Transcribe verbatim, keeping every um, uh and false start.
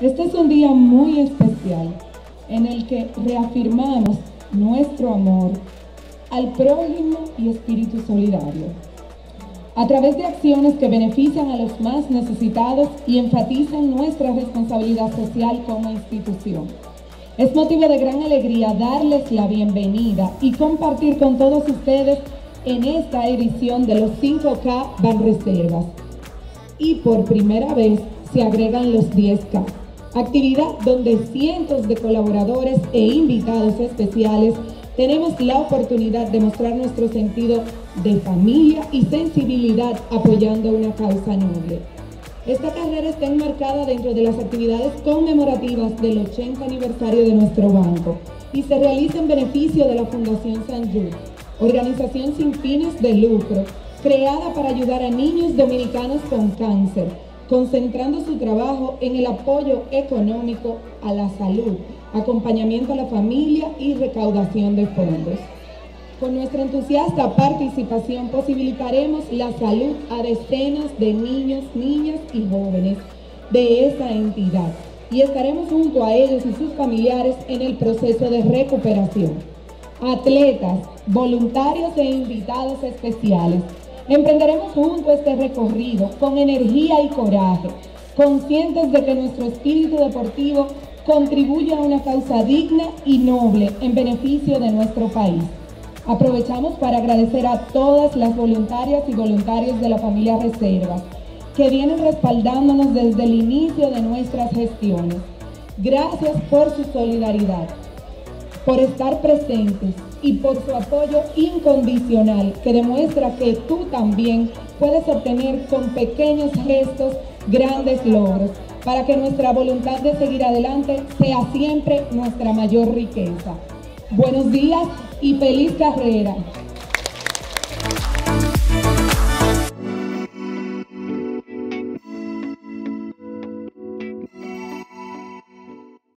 Este es un día muy especial en el que reafirmamos nuestro amor al prójimo y espíritu solidario, a través de acciones que benefician a los más necesitados y enfatizan nuestra responsabilidad social como institución. Es motivo de gran alegría darles la bienvenida y compartir con todos ustedes en esta edición de los cinco K Banreservas. Y por primera vez se agregan los diez K, actividad donde cientos de colaboradores e invitados especiales tenemos la oportunidad de mostrar nuestro sentido de familia y sensibilidad apoyando una causa noble. Esta carrera está enmarcada dentro de las actividades conmemorativas del ochenta aniversario de nuestro banco y se realiza en beneficio de la Fundación San Jude, organización sin fines de lucro, creada para ayudar a niños dominicanos con cáncer, concentrando su trabajo en el apoyo económico a la salud, acompañamiento a la familia y recaudación de fondos. Con nuestra entusiasta participación posibilitaremos la salud a decenas de niños, niñas y jóvenes de esa entidad y estaremos junto a ellos y sus familiares en el proceso de recuperación. Atletas, voluntarios e invitados especiales, emprenderemos juntos este recorrido con energía y coraje, conscientes de que nuestro espíritu deportivo contribuye a una causa digna y noble en beneficio de nuestro país. Aprovechamos para agradecer a todas las voluntarias y voluntarios de la familia Reservas que vienen respaldándonos desde el inicio de nuestras gestiones. Gracias por su solidaridad, por estar presentes y por su apoyo incondicional que demuestra que tú también puedes obtener con pequeños gestos grandes logros para que nuestra voluntad de seguir adelante sea siempre nuestra mayor riqueza. Buenos días y feliz carrera.